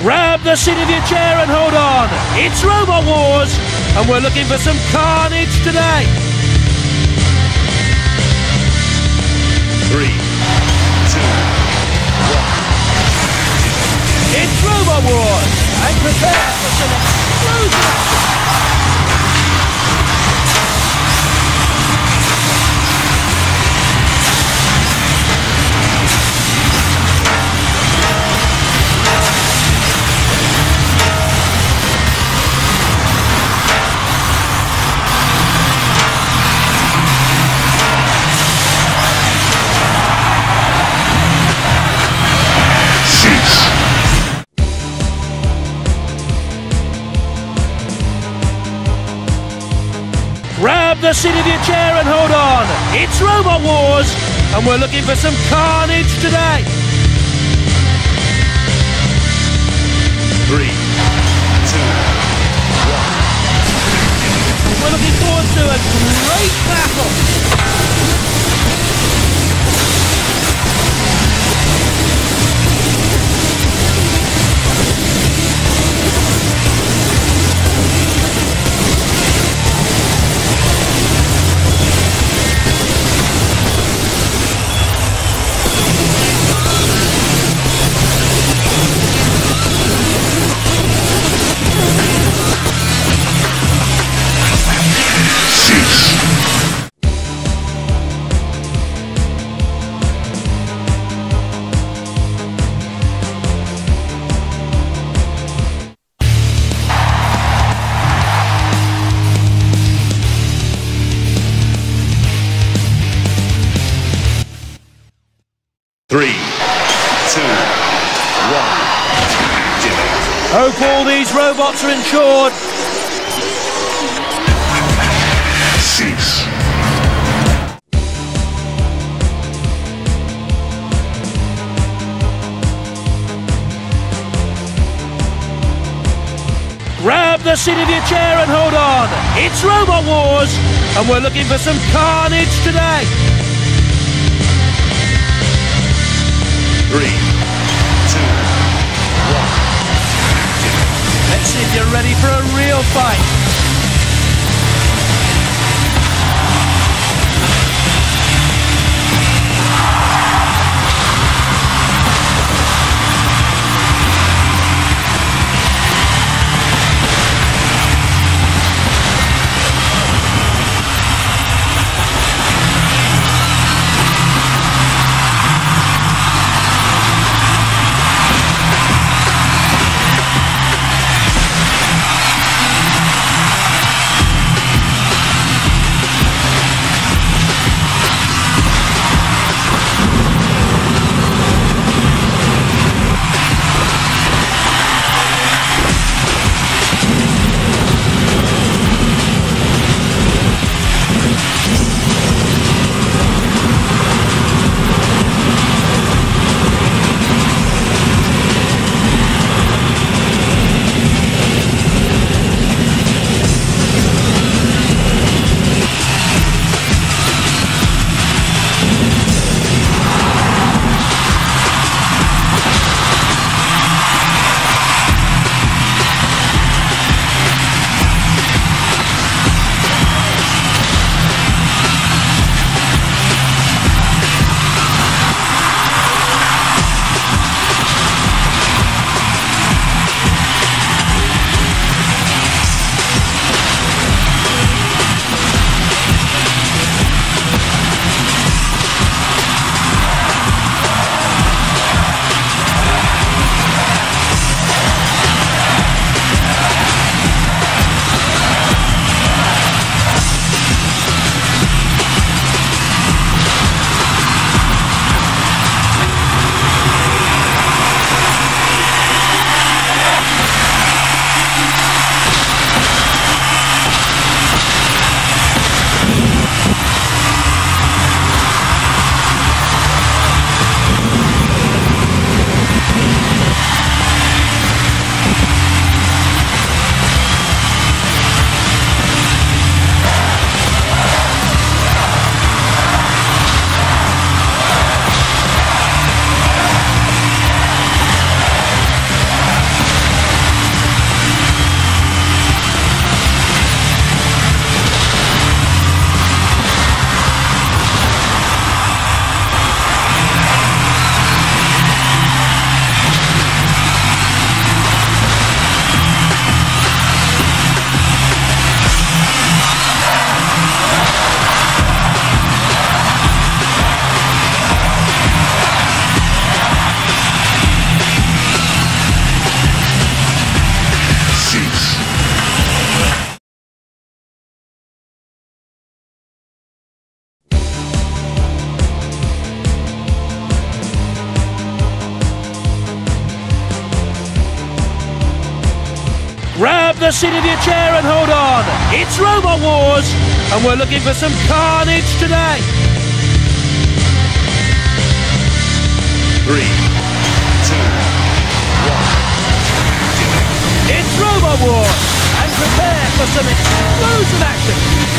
Grab the seat of your chair and hold on. It's Robot Wars, and we're looking for some carnage today. 3, 2, 1. It's Robot Wars, and prepare for some explosions. Grab the seat of your chair and hold on. It's Robot Wars, and we're looking for some carnage today. 3, 2, 1. We're looking forward to a great battle. Hope all these robots are insured. Cease. Grab the seat of your chair and hold on. It's Robot Wars, and we're looking for some carnage today. 3, 2, 1. Let's see if you're ready for a real fight. the seat of your chair and hold on. It's Robot Wars, and we're looking for some carnage today. 3, 2, 1. It's Robot Wars, and prepare for some explosive action.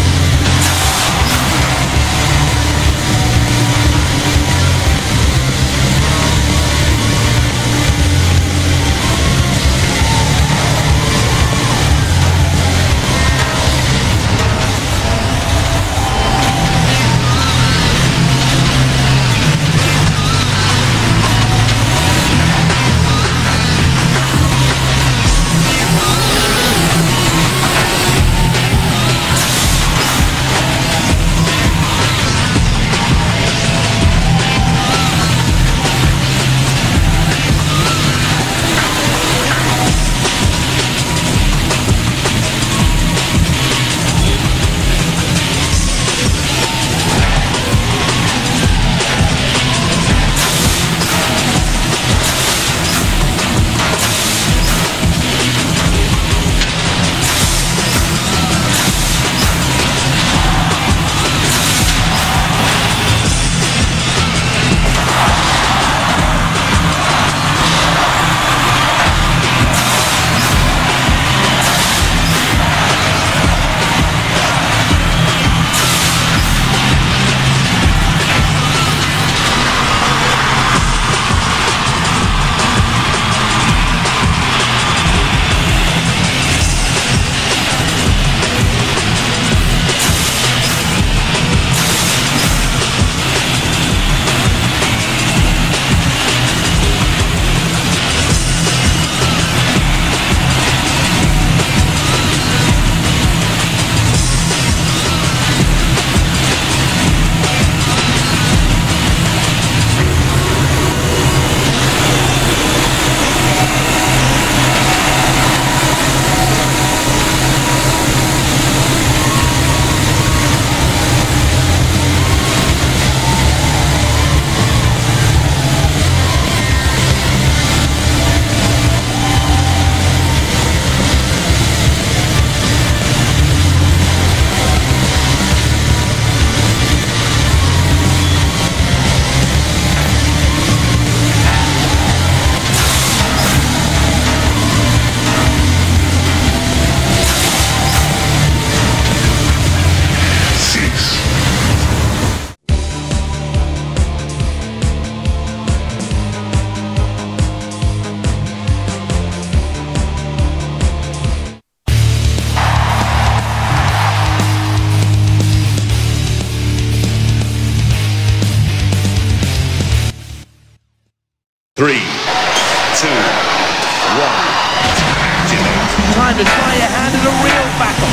Time to try your hand at a real battle.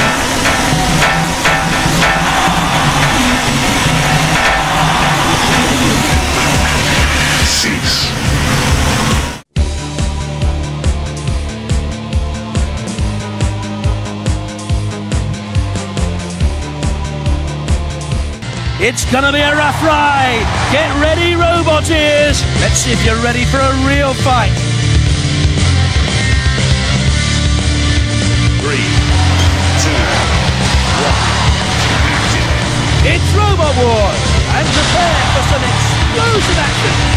Cease. It's gonna be a rough ride. Get ready, Roboteers. Let's see if you're ready for a real fight. 3, 2, 1. It's Robot Wars, and prepare for some explosive action.